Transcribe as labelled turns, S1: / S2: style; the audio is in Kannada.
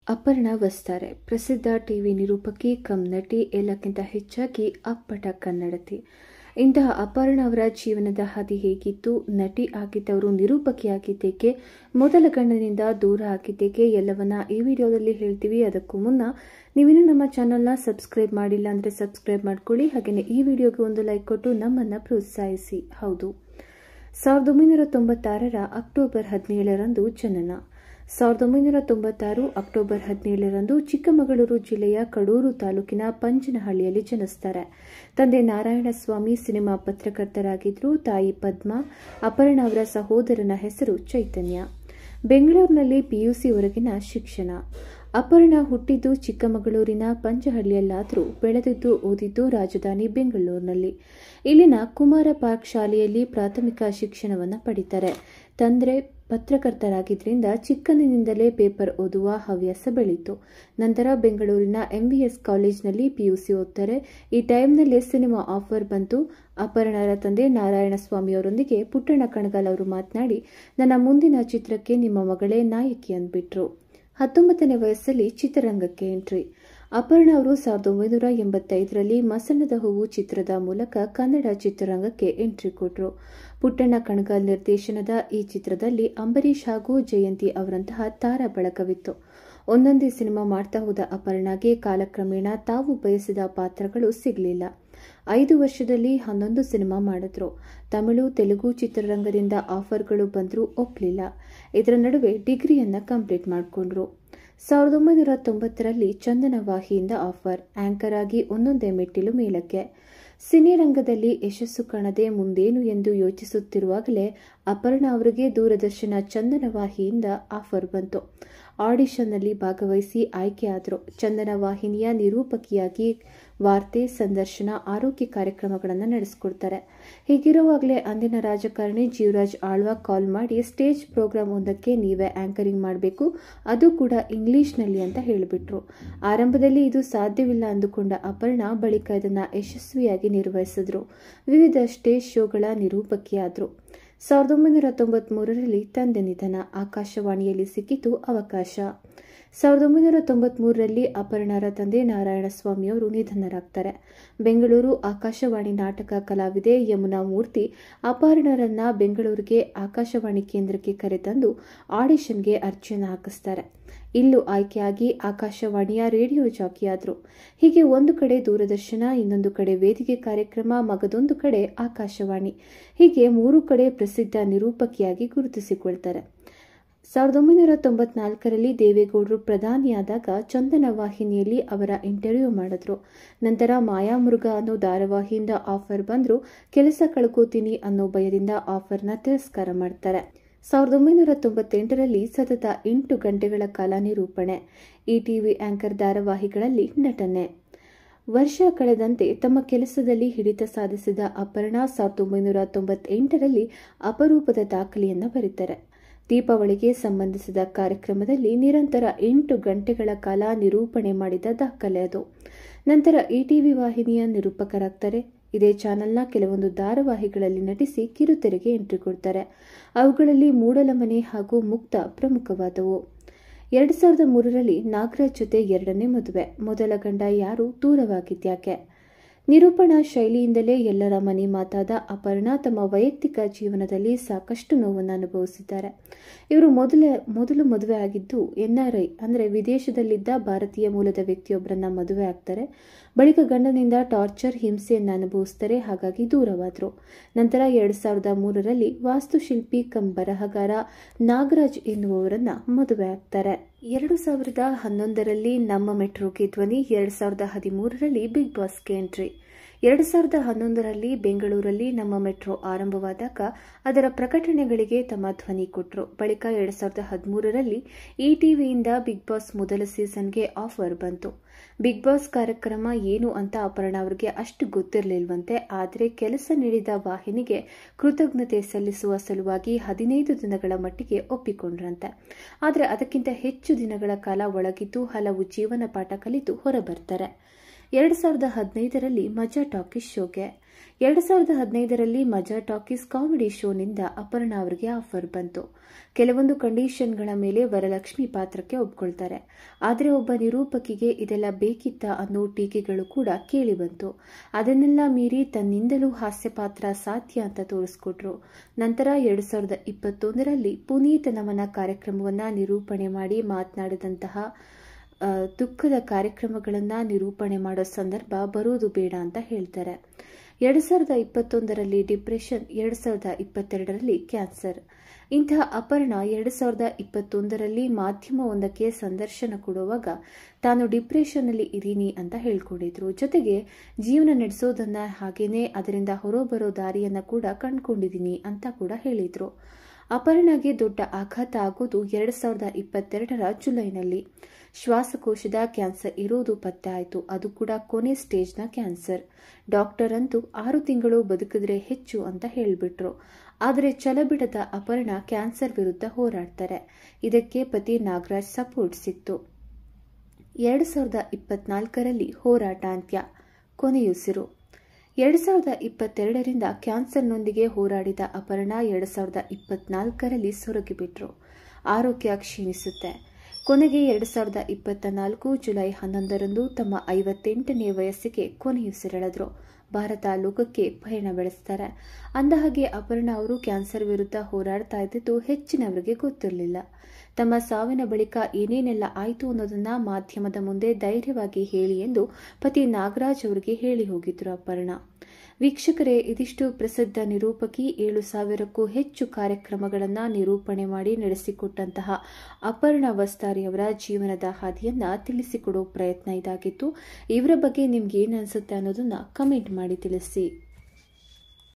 S1: ಅಪರ್ಣಾ ವಸ್ತಾರೆ ಪ್ರಸಿದ್ಧ ಟಿವಿ ನಿರೂಪಕಿ ಕಮ್ ನಟಿ, ಎಲ್ಲಕ್ಕಿಂತ ಹೆಚ್ಚಾಗಿ ಅಪ್ಪಟ ಕನ್ನಡತಿ. ಇಂತಹ ಅಪರ್ಣಾ ಅವರ ಜೀವನದ ಹಾದಿ ಹೇಗಿತ್ತು, ನಟಿ ಆಗಿದ್ದವರು ನಿರೂಪಕಿಯಾಗಿದ್ದೇಕೆ, ಮೊದಲ ಗಂಡನಿಂದ ದೂರ ಆಗಿದ್ದೇಕೆ ಎಲ್ಲವನ್ನ ಈ ವಿಡಿಯೋದಲ್ಲಿ ಹೇಳ್ತೀವಿ. ಅದಕ್ಕೂ ಮುನ್ನ ನೀವಿನ್ನೂ ನಮ್ಮ ಚಾನೆಲ್ನ ಸಬ್ಸ್ಕ್ರೈಬ್ ಮಾಡಿಲ್ಲ ಅಂದರೆ ಸಬ್ಸ್ಕ್ರೈಬ್ ಮಾಡ್ಕೊಳ್ಳಿ. ಹಾಗೆಯೇ ಈ ವಿಡಿಯೋಗೆ ಒಂದು ಲೈಕ್ ಕೊಟ್ಟು ನಮ್ಮನ್ನು ಪ್ರೋತ್ಸಾಹಿಸಿ. ಹೌದು, 1996 ಅಕ್ಟೋಬರ್ 17ರಂದು ಜನನ. 1996 ಅಕ್ಟೋಬರ್ 17ರಂದು ಚಿಕ್ಕಮಗಳೂರು ಜಿಲ್ಲೆಯ ಕಡೂರು ತಾಲೂಕಿನ ಪಂಚನಹಳ್ಳಿಯಲ್ಲಿ ಜನಿಸ್ತಾರೆ. ತಂದೆ ನಾರಾಯಣಸ್ವಾಮಿ ಸಿನಿಮಾ ಪತ್ರಕರ್ತರಾಗಿದ್ದರು. ತಾಯಿ ಪದ್ಮಾ. ಅಪರ್ಣಾ ಅವರ ಸಹೋದರನ ಹೆಸರು ಚೈತನ್ಯ. ಬೆಂಗಳೂರಿನಲ್ಲಿ ಪಿಯುಸಿವರೆಗಿನ ಶಿಕ್ಷಣ. ಅಪರ್ಣಾ ಹುಟ್ಟಿದ್ದು ಚಿಕ್ಕಮಗಳೂರಿನ ಪಂಚಹಳ್ಳಿಯಲ್ಲಾದರೂ ಬೆಳೆದಿದ್ದು ಓದಿದ್ದು ರಾಜಧಾನಿ ಬೆಂಗಳೂರಿನಲ್ಲಿ. ಇಲ್ಲಿನ ಕುಮಾರ ಪಾರ್ಕ್ ಶಾಲೆಯಲ್ಲಿ ಪ್ರಾಥಮಿಕ ಶಿಕ್ಷಣವನ್ನು ಪಡಿತಾರೆ. ತಂದೆ ಪತ್ರಕರ್ತರಾಗಿದ್ದರಿಂದ ಚಿಕ್ಕಂದಿನಿಂದಲೇ ಪೇಪರ್ ಓದುವ ಹವ್ಯಾಸ ಬೆಳೀತು. ನಂತರ ಬೆಂಗಳೂರಿನ MVS ಕಾಲೇಜಿನಲ್ಲಿ ಪಿಯುಸಿ ಓದ್ತಾರೆ. ಈ ಟೈಮ್ನಲ್ಲೇ ಸಿನಿಮಾ ಆಫರ್ ಬಂತು. ಅಪರ್ಣಾರ ತಂದೆ ನಾರಾಯಣಸ್ವಾಮಿ ಅವರೊಂದಿಗೆ ಪುಟ್ಟಣ್ಣ ಕಣಗಾಲ್ ಅವರು ಮಾತನಾಡಿ, ನನ್ನ ಮುಂದಿನ ಚಿತ್ರಕ್ಕೆ ನಿಮ್ಮ ಮಗಳೇ ನಾಯಕಿ ಅಂದ್ಬಿಟ್ರು. 19ನೇ ವಯಸ್ಸಲ್ಲಿ ಚಿತ್ರರಂಗಕ್ಕೆ ಎಂಟ್ರಿ. ಅಪರ್ಣಾ ಅವರು 1985ರಲ್ಲಿ ಮಸಣದ ಹೂವು ಚಿತ್ರದ ಮೂಲಕ ಕನ್ನಡ ಚಿತ್ರರಂಗಕ್ಕೆ ಎಂಟ್ರಿ ಕೊಟ್ಟರು. ಪುಟ್ಟಣ್ಣ ಕಣಗಾಲ್ ನಿರ್ದೇಶನದ ಈ ಚಿತ್ರದಲ್ಲಿ ಅಂಬರೀಶ್ ಹಾಗೂ ಜಯಂತಿ ಅವರಂತಹ ತಾರಾ ಬಳಗವಿತ್ತು. ಒಂದೊಂದೇ ಸಿನಿಮಾ ಮಾಡ್ತಾ ಹೋದ ಅಪರ್ಣಾಗೆ ಕಾಲಕ್ರಮೇಣ ತಾವು ಬಯಸಿದ ಪಾತ್ರಗಳು ಸಿಗಲಿಲ್ಲ. 5 ವರ್ಷದಲ್ಲಿ 11 ಸಿನಿಮಾ ಮಾಡಿದ್ರು. ತಮಿಳು, ತೆಲುಗು ಚಿತ್ರರಂಗದಿಂದ ಆಫರ್ಗಳು ಬಂದರೂ ಒಪ್ಪಲಿಲ್ಲ. ಇದರ ನಡುವೆ ಡಿಗ್ರಿಯನ್ನ ಕಂಪ್ಲೀಟ್ ಮಾಡಿಕೊಂಡ್ರು. 1990ರಲ್ಲಿ ಚಂದನ ವಾಹಿನಿಯಿಂದ ಆಫರ್. ಆಂಕರ್ ಆಗಿ ಒಂದೊಂದೇ ಮೆಟ್ಟಿಲು ಮೇಲಕ್ಕೆ. ಸಿನಿರಂಗದಲ್ಲಿ ಯಶಸ್ಸು ಕಾಣದೆ ಮುಂದೇನು ಎಂದು ಯೋಚಿಸುತ್ತಿರುವಾಗಲೇ ಅಪರ್ಣಾ ಅವರಿಗೆ ದೂರದರ್ಶನ ಚಂದನ ವಾಹಿನಿಯಿಂದ ಆಫರ್ ಬಂತು. ಆಡಿಷನ್ನಲ್ಲಿ ಭಾಗವಹಿಸಿ ಆಯ್ಕೆಯಾದರು. ಚಂದನ ವಾಹಿನಿಯ ನಿರೂಪಕಿಯಾಗಿ ವಾರ್ತೆ, ಸಂದರ್ಶನ, ಆರೋಗ್ಯ ಕಾರ್ಯಕ್ರಮಗಳನ್ನು ನಡೆಸಿಕೊಡ್ತಾರೆ. ಹೀಗಿರುವಾಗಲೇ ಅಂದಿನ ರಾಜಕಾರಣಿ ಜೀವರಾಜ್ ಆಳ್ವ ಕಾಲ್ ಮಾಡಿ ಸ್ಟೇಜ್ ಪ್ರೋಗ್ರಾಂ ಒಂದಕ್ಕೆ ನೀವೇ ಆಂಕರಿಂಗ್ ಮಾಡಬೇಕು, ಅದು ಕೂಡ ಇಂಗ್ಲಿಷ್ನಲ್ಲಿ ಅಂತ ಹೇಳಿಬಿಟ್ರು. ಆರಂಭದಲ್ಲಿ ಇದು ಸಾಧ್ಯವಿಲ್ಲ ಅಂದುಕೊಂಡ ಅಪರ್ಣಾ ಬಳಿಕ ಇದನ್ನು ಯಶಸ್ವಿಯಾಗಿ ನಿರ್ವಹಿಸಿದ್ರು. ವಿವಿಧ ಸ್ಟೇಜ್ ಶೋಗಳ ನಿರೂಪಕಿಯಾದರು. 1993ರಲ್ಲಿ ತಂದೆ ನಿಧನ. ಆಕಾಶವಾಣಿಯಲ್ಲಿ ಸಿಕ್ಕಿತು ಅವಕಾಶ. 1993ರಲ್ಲಿ ಅಪರ್ಣಾರ ತಂದೆ ನಾರಾಯಣಸ್ವಾಮಿ ಅವರು ನಿಧನರಾಗ್ತಾರೆ. ಬೆಂಗಳೂರು ಆಕಾಶವಾಣಿ ನಾಟಕ ಕಲಾವಿದೆ ಯಮುನಾ ಮೂರ್ತಿ ಅಪರ್ಣಾರನ್ನ ಬೆಂಗಳೂರಿಗೆ ಆಕಾಶವಾಣಿ ಕೇಂದ್ರಕ್ಕೆ ಕರೆತಂದು ಆಡಿಷನ್ಗೆ ಅರ್ಜಿಯನ್ನು ಹಾಕಿಸ್ತಾರೆ. ಇಲ್ಲೂ ಆಯ್ಕೆಯಾಗಿ ಆಕಾಶವಾಣಿಯ ರೇಡಿಯೋ ಜಾಕಿಯಾದರು. ಹೀಗೆ ಒಂದು ಕಡೆ ದೂರದರ್ಶನ, ಇನ್ನೊಂದು ಕಡೆ ವೇದಿಕೆ ಕಾರ್ಯಕ್ರಮ, ಮಗದೊಂದು ಕಡೆ ಆಕಾಶವಾಣಿ, ಹೀಗೆ 3 ಕಡೆ ಪ್ರಸಿದ್ಧ ನಿರೂಪಕಿಯಾಗಿ ಗುರುತಿಸಿಕೊಳ್ತಾರೆ. 1994ರಲ್ಲಿ ದೇವೇಗೌಡರು ಪ್ರಧಾನಿಯಾದಾಗ ಚಂದನ ವಾಹಿನಿಯಲ್ಲಿ ಅವರ ಇಂಟರ್ವ್ಯೂ ಮಾಡಿದ್ರು. ನಂತರ ಮಾಯಾಮೃಗ ಅನ್ನೋ ಧಾರಾವಾಹಿಯಿಂದ ಆಫರ್ ಬಂದರೂ ಕೆಲಸ ಕಳ್ಕೋತೀನಿ ಅನ್ನೋ ಭಯದಿಂದ ಆಫರ್ನ ತಿರಸ್ಕಾರ ಮಾಡ್ತಾರೆ. 1998ರಲ್ಲಿ ಸತತ 8 ಗಂಟೆಗಳ ಕಾಲ ನಿರೂಪಣೆ. ETV ಆಂಕರ್ ಧಾರಾವಾಹಿಗಳಲ್ಲಿ ನಟನೆ. ವರ್ಷ ಕಳೆದಂತೆ ತಮ್ಮ ಕೆಲಸದಲ್ಲಿ ಹಿಡಿತ ಸಾಧಿಸಿದ ಅಪರ್ಣಾ 1998ರಲ್ಲಿ ಅಪರೂಪದ ದಾಖಲೆಯನ್ನು ಬರೀತಾರೆ. ದೀಪಾವಳಿಗೆ ಸಂಬಂಧಿಸಿದ ಕಾರ್ಯಕ್ರಮದಲ್ಲಿ ನಿರಂತರ 8 ಗಂಟೆಗಳ ಕಾಲ ನಿರೂಪಣೆ ಮಾಡಿದ ದಾಖಲೆ ಅದು. ನಂತರ ETV ವಾಹಿನಿಯ ನಿರೂಪಕರಾಗ್ತಾರೆ. ಇದೇ ಚಾನೆಲ್ನ ಕೆಲವೊಂದು ಧಾರಾವಾಹಿಗಳಲ್ಲಿ ನಟಿಸಿ ಕಿರುತೆರೆಗೆ ಎಂಟ್ರಿ ಕೊಡ್ತಾರೆ. ಅವುಗಳಲ್ಲಿ ಮೂಡಲಮನೆ ಹಾಗೂ ಮುಕ್ತ ಪ್ರಮುಖವಾದವು. 2003ರಲ್ಲಿ ನಾಗರಾಜ್ ಜೊತೆ 2ನೇ ಮದುವೆ. ಮೊದಲ ಗಂಡ ಯಾರು, ದೂರವಾಗಿದ್ಯಾಕೆ? ನಿರೂಪಣಾ ಶೈಲಿಯಿಂದಲೇ ಎಲ್ಲರ ಮನೆ ಮಾತಾದ ಅಪರ್ಣಾ ತಮ್ಮ ವೈಯಕ್ತಿಕ ಜೀವನದಲ್ಲಿ ಸಾಕಷ್ಟು ನೋವನ್ನು ಅನುಭವಿಸಿದ್ದಾರೆ. ಇವರು ಮೊದಲು ಮದುವೆ ಆಗಿದ್ದು NRI ಅಂದರೆ ವಿದೇಶದಲ್ಲಿದ್ದ ಭಾರತೀಯ ಮೂಲದ ವ್ಯಕ್ತಿಯೊಬ್ಬರನ್ನ ಮದುವೆ ಆಗ್ತಾರೆ. ಬಳಿಕ ಗಂಡನಿಂದ ಟಾರ್ಚರ್, ಹಿಂಸೆಯನ್ನು ಅನುಭವಿಸ್ತಾರೆ. ಹಾಗಾಗಿ ದೂರವಾದರು. ನಂತರ 2003ರಲ್ಲಿ ವಾಸ್ತುಶಿಲ್ಪಿ ಕಮ್ ಬರಹಗಾರ ನಾಗರಾಜ್ ಎನ್ನುವವರನ್ನ ಮದುವೆ ಆಗ್ತಾರೆ. 2011ರಲ್ಲಿ ನಮ್ಮ ಮೆಟ್ರೋಗೆ ಧ್ವನಿ. 2013ರಲ್ಲಿ ಬಿಗ್ ಬಾಸ್ಗೆ ಎಂಟ್ರಿ. 2011ರಲ್ಲಿ ಬೆಂಗಳೂರಲ್ಲಿ ನಮ್ಮ ಮೆಟ್ರೋ ಆರಂಭವಾದಾಗ ಅದರ ಪ್ರಕಟಣೆಗಳಿಗೆ ತಮ್ಮ ಧ್ವನಿ ಕೊಟ್ಟರು. ಬಳಿಕ 2013ರಲ್ಲಿ ETVಯಿಂದ ಬಿಗ್ ಬಾಸ್ ಮೊದಲ ಸೀಸನ್ಗೆ ಆಫರ್ ಬಂತು. ಬಿಗ್ ಬಾಸ್ ಕಾರ್ಯಕ್ರಮ ಏನು ಅಂತ ಅಪರ್ಣಾ ಅವರಿಗೆ ಅಷ್ಟು ಗೊತ್ತಿರಲಿಲ್ವಂತೆ. ಆದರೆ ಕೆಲಸ ನೀಡಿದ ವಾಹಿನಿಗೆ ಕೃತಜ್ಞತೆ ಸಲ್ಲಿಸುವ ಸಲುವಾಗಿ 15 ದಿನಗಳ ಮಟ್ಟಿಗೆ ಒಪ್ಪಿಕೊಂಡ್ರಂತೆ. ಆದರೆ ಅದಕ್ಕಿಂತ ಹೆಚ್ಚು ದಿನಗಳ ಕಾಲ ಒಳಗಿದ್ದು ಹಲವು ಜೀವನ ಪಾಠ ಕಲಿತು ಹೊರಬರ್ತಾರೆ. 2015ರಲ್ಲಿ ಮಜಾ ಟಾಕೀಸ್ ಶೋಗೆ. 2015ರಲ್ಲಿ ಮಜಾ ಟಾಕೀಸ್ ಕಾಮಿಡಿ ಶೋನಿಂದ ಅಪರ್ಣಾ ಅವರಿಗೆ ಆಫರ್ ಬಂತು. ಕೆಲವೊಂದು ಕಂಡೀಷನ್ಗಳ ಮೇಲೆ ವರಲಕ್ಷ್ಮಿ ಪಾತ್ರಕ್ಕೆ ಒಪ್ಕೊಳ್ತಾರೆ. ಆದರೆ ಒಬ್ಬ ನಿರೂಪಕಿಗೆ ಇದೆಲ್ಲ ಬೇಕಿತ್ತಾ ಅನ್ನೋ ಟೀಕೆಗಳು ಕೂಡ ಕೇಳಿ ಬಂತು. ಅದನ್ನೆಲ್ಲ ಮೀರಿ ತನ್ನಿಂದಲೂ ಹಾಸ್ಯ ಪಾತ್ರ ಸಾಧ್ಯ ಅಂತ ತೋರಿಸ್ಕೊಟ್ರು. ನಂತರ 2021ರಲ್ಲಿ ಪುನೀತ್ ನಮನ ಕಾರ್ಯಕ್ರಮವನ್ನ ನಿರೂಪಣೆ ಮಾಡಿ ಮಾತನಾಡಿದಂತಹ ದುಃಖದ ಕಾರ್ಯಕ್ರಮಗಳನ್ನು ನಿರೂಪಣೆ ಮಾಡೋ ಸಂದರ್ಭ ಬರೋದು ಬೇಡ ಅಂತ ಹೇಳ್ತಾರೆ. 2021ರಲ್ಲಿ ಡಿಪ್ರೆಷನ್, 2022ರಲ್ಲಿ ಕ್ಯಾನ್ಸರ್. ಇಂತಹ ಅಪರ್ಣಾ 2021ರಲ್ಲಿ ಮಾಧ್ಯಮವೊಂದಕ್ಕೆ ಸಂದರ್ಶನ ಕೊಡುವಾಗ ತಾನು ಡಿಪ್ರೆಷನ್ನಲ್ಲಿ ಇದ್ದೀನಿ ಅಂತ ಹೇಳ್ಕೊಂಡಿದ್ರು. ಜೊತೆಗೆ ಜೀವನ ನಡೆಸೋದನ್ನ ಹಾಗೇನೆ ಅದರಿಂದ ಹೊರಬರೋ ದಾರಿಯನ್ನ ಕೂಡ ಕಂಡುಕೊಂಡಿದ್ದೀನಿ ಅಂತ ಕೂಡ ಹೇಳಿದ್ರು. ಅಪರ್ಣಾಗೆ ದೊಡ್ಡ ಆಘಾತ ಆಗೋದು 2022ರ ಜುಲೈನಲ್ಲಿ. ಶ್ವಾಸಕೋಶದ ಕ್ಯಾನ್ಸರ್ ಇರೋದು ಪತ್ತೆ ಆಯಿತು. ಅದು ಕೂಡ ಕೊನೆ ಸ್ಟೇಜ್ನ ಕ್ಯಾನ್ಸರ್. ಡಾಕ್ಟರ್ ಅಂತೂ 6 ತಿಂಗಳು ಬದುಕಿದ್ರೆ ಹೆಚ್ಚು ಅಂತ ಹೇಳಿಬಿಟ್ರು. ಆದರೆ ಛಲಬಿಡದ ಅಪರ್ಣಾ ಕ್ಯಾನ್ಸರ್ ವಿರುದ್ಧ ಹೋರಾಡ್ತಾರೆ. ಇದಕ್ಕೆ ಪತಿ ನಾಗರಾಜ್ ಸಪೋರ್ಟ್ ಸಿಕ್ತು. 2024ರಲ್ಲಿ ಹೋರಾಟ ಅಂತ್ಯ, ಕೊನೆಯುಸಿರು. 2022ರಿಂದ ಕ್ಯಾನ್ಸರ್ನೊಂದಿಗೆ ಹೋರಾಡಿದ ಅಪರ್ಣಾ 2024ರಲ್ಲಿ ಸೊರಗಿಬಿಟ್ರು. ಆರೋಗ್ಯ ಕ್ಷೀಣಿಸುತ್ತೆ. ಕೊನೆಗೆ 2024 ಜುಲೈ 11ರಂದು ತಮ್ಮ 58ನೇ ವಯಸ್ಸಿಗೆ ಕೊನೆಯುಸಿರೆಳೆದ್ರು. ಭಾರತ ಲೋಕಕ್ಕೆ ಪಯಣ ಬೆಳೆಸ್ತಾರೆ. ಅಂದಹಾಗೆ ಅಪರ್ಣಾ ಅವರು ಕ್ಯಾನ್ಸರ್ ವಿರುದ್ಧ ಹೋರಾಡ್ತಾ ಇದ್ದಿದ್ದು ಹೆಚ್ಚಿನವರಿಗೆ ಗೊತ್ತಿರಲಿಲ್ಲ. ತಮ್ಮ ಸಾವಿನ ಬಳಿಕ ಏನೇನೆಲ್ಲ ಆಯಿತು ಅನ್ನೋದನ್ನ ಮಾಧ್ಯಮದ ಮುಂದೆ ಧೈರ್ಯವಾಗಿ ಹೇಳಿ ಎಂದು ಪತಿ ನಾಗರಾಜ್ ಅವರಿಗೆ ಹೇಳಿ ಹೋಗಿದ್ರು ಅಪರ್ಣಾ. ವೀಕ್ಷಕರೇ, ಇದಿಷ್ಟು ಪ್ರಸಿದ್ಧ ನಿರೂಪಕಿ 7,000ಕ್ಕೂ ಹೆಚ್ಚು ಕಾರ್ಯಕ್ರಮಗಳನ್ನು ನಿರೂಪಣೆ ಮಾಡಿ ನಡೆಸಿಕೊಟ್ಟಂತಹ ಅಪರ್ಣಾ ವಸ್ತಾರಿ ಅವರ ಜೀವನದ ಹಾದಿಯನ್ನ ತಿಳಿಸಿಕೊಡೋ ಪ್ರಯತ್ನ ಇದಾಗಿತ್ತು. ಇವರ ಬಗ್ಗೆ ನಿಮ್ಗೆ ಏನು ಅನ್ಸುತ್ತೆ ಅನ್ನೋದನ್ನ ಕಮೆಂಟ್ ಮಾಡಿ ತಿಳಿಸಿ.